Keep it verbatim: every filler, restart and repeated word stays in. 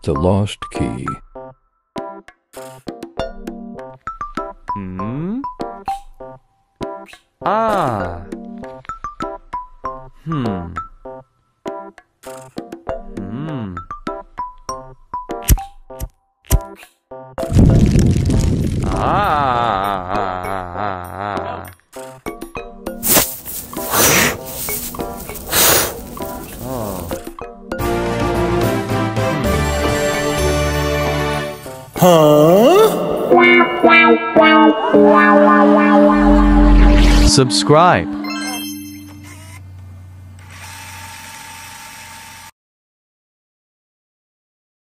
The lost key. Hmm? Ah. Hmm. Hmm. Ah. Oh. Huh? Subscribe.